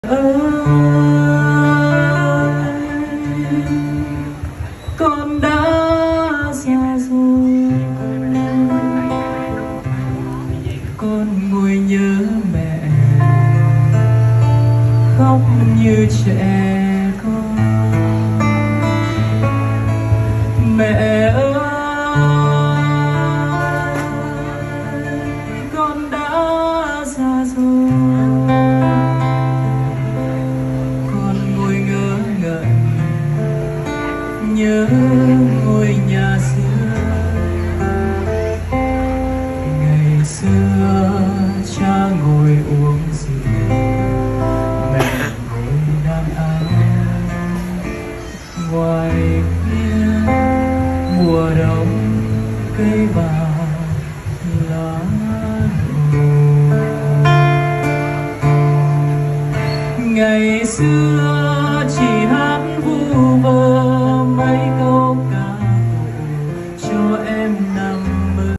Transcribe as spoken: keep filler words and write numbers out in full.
Con đã già rồi, con ngồi nhớ mẹ khóc như trẻ con. Mẹ ơi, con đã già rồi, con ngồi ngỡ ngẩn nhớ ngôi nhà xưa. Ngày xưa cha ngồi uống rượu, mẹ ngồi đan áo. Ngoài kia mùa đông cây bào lá đổ. Ngày xưa